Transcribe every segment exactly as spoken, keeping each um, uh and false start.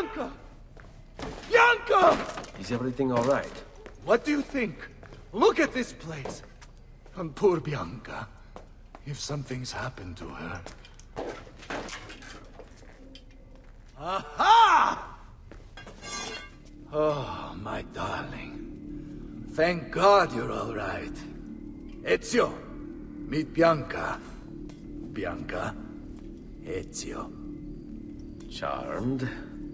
Bianca! Bianca! Is everything all right? What do you think? Look at this place. And poor Bianca. If something's happened to her... Aha! Oh, my darling. Thank God you're all right. Ezio, meet Bianca. Bianca, Ezio. Charmed.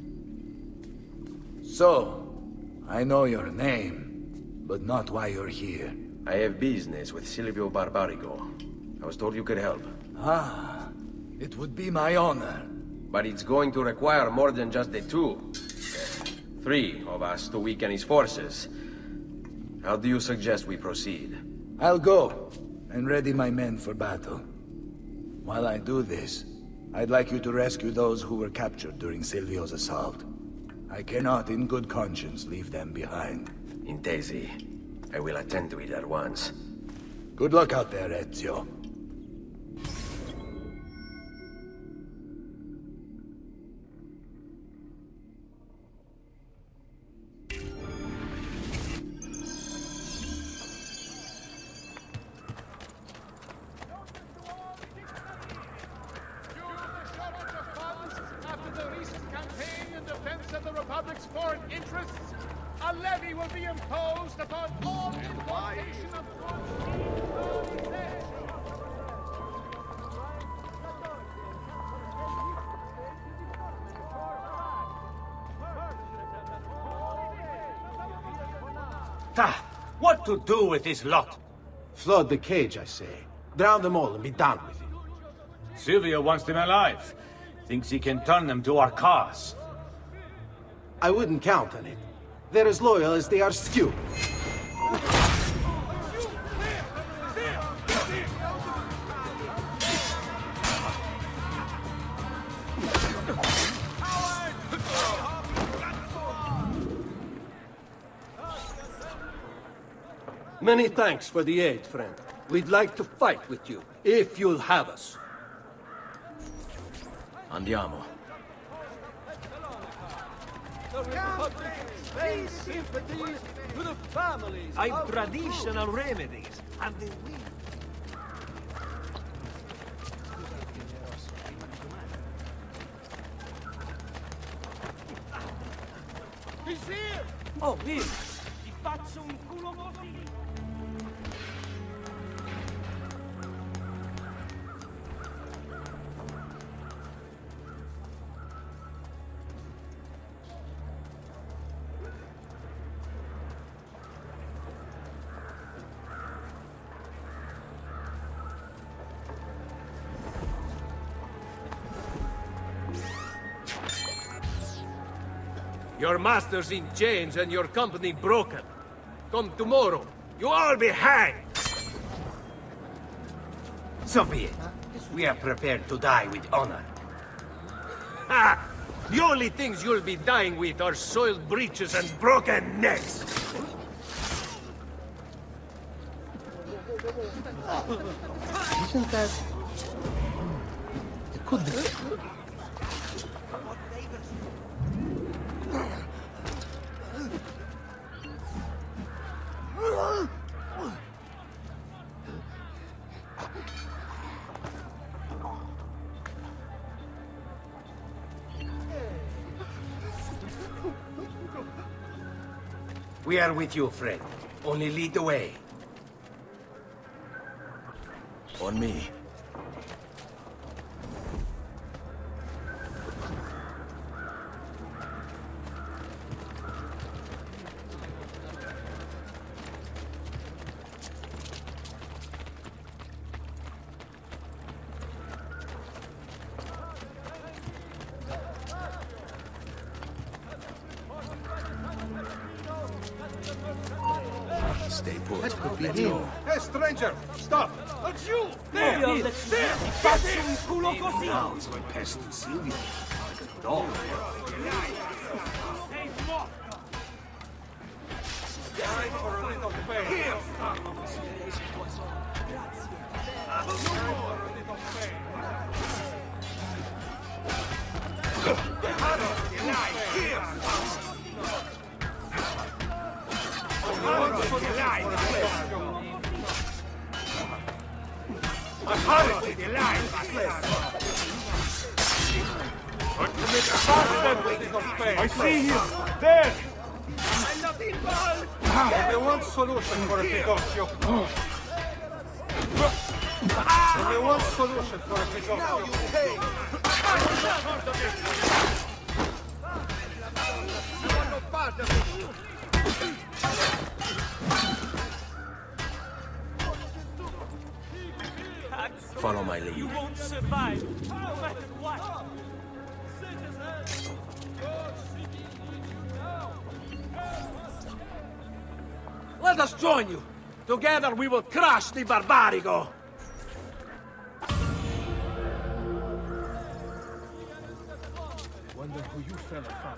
So, I know your name, but not why you're here. I have business with Silvio Barbarigo. I was told you could help. Ah, it would be my honor. But it's going to require more than just the two. Three of us to weaken his forces. How do you suggest we proceed? I'll go and ready my men for battle. While I do this, I'd like you to rescue those who were captured during Silvio's assault. I cannot in good conscience leave them behind. Intesi. I will attend to it at once. Good luck out there, Ezio. Ah, what to do with this lot? Flood the cage, I say. Drown them all and be done with it. Silvio wants them alive. Thinks he can turn them to our cause. I wouldn't count on it. They're as loyal as they are stupid. Many thanks for the aid, friend. We'd like to fight with you, if you'll have us. Andiamo. The Republic extends sympathies to the families I've traditional remedies, and they will. He's here! Oh, here! Ti faccio un culo così! Your master's in chains and your company broken. Come tomorrow, you all be hanged! So be it. We are prepared to die with honor. Ha! The only things you'll be dying with are soiled breeches and broken necks! Isn't that... It could be... We are with you, friend. Only lead the way. On me. Stay put. That could be Let's him. go. Hey, stranger! Stop! That's you! There! There! Ti faccio un culo così! Now it's my pest Silvio. Like a dog. Sei morto! Time for a little pain. Here! Time for a little pain. Get out of here! Hurry! The line! I see him! There! Only one solution for a Picocchio. Only one solution for a Picocchio. Follow my lead. You won't survive, no matter what. Let us join you. Together we will crush the Barbarigo. Wonder who you fellas found.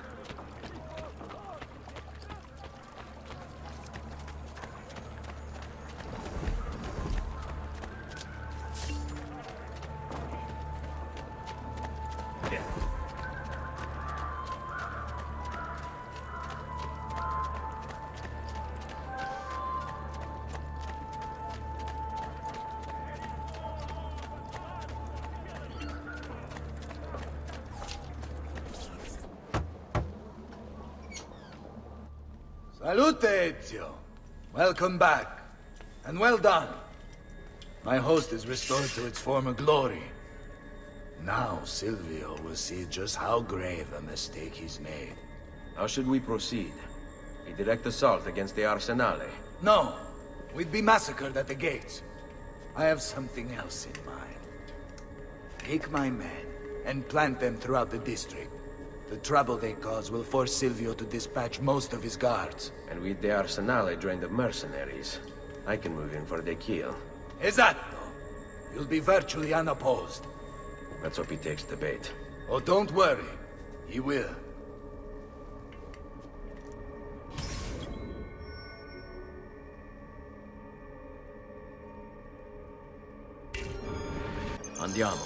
Salute, Ezio. Welcome back. And well done. My host is restored to its former glory. Now Silvio will see just how grave a mistake he's made. How should we proceed? A direct assault against the Arsenale? No. We'd be massacred at the gates. I have something else in mind. Take my men and plant them throughout the district. The trouble they cause will force Silvio to dispatch most of his guards. And with the Arsenale drained of mercenaries, I can move in for the kill. Esatto. You'll be virtually unopposed. Let's hope he takes the bait. Oh, don't worry. He will. Andiamo.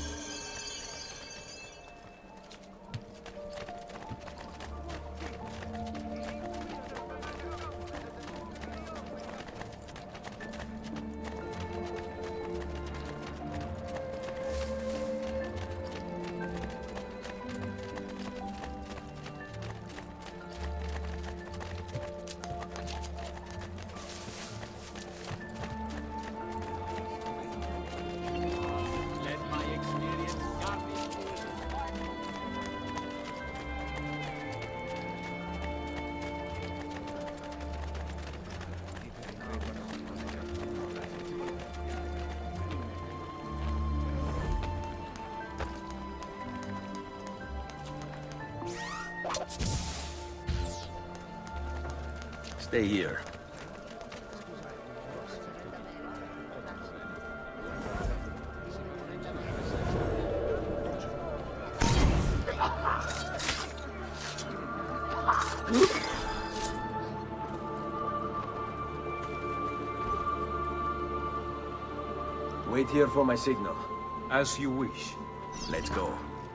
Stay here. Wait here for my signal. As you wish. Let's go.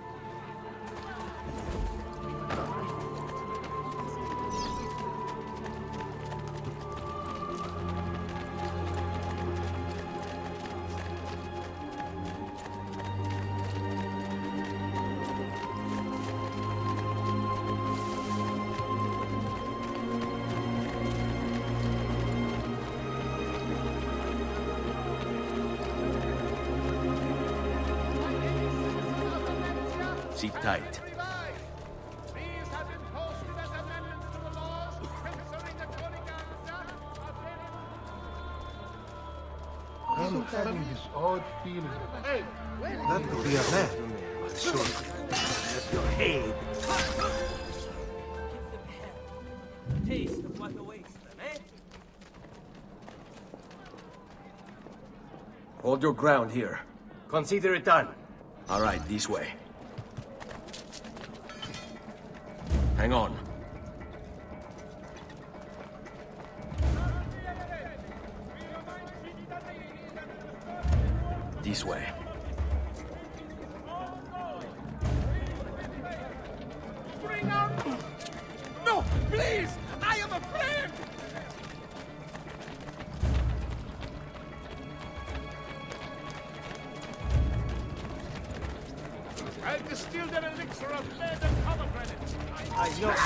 Sit tight. These have been posted as amendments to the laws concerning the I'm having this odd feeling. Hey, That could be a man. But sure. Your head. Taste of what awaits them, eh? Hold your ground here. Consider it done. All right, this way. Hang on. This way. bring out! No, please! I am a friend! to steal their elixir of lead and pomegranates. I, I know.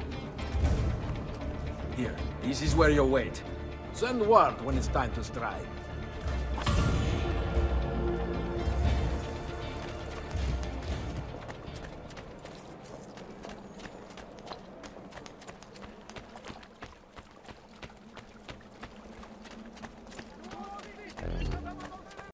Here, this is where you wait. Send word when it's time to strike.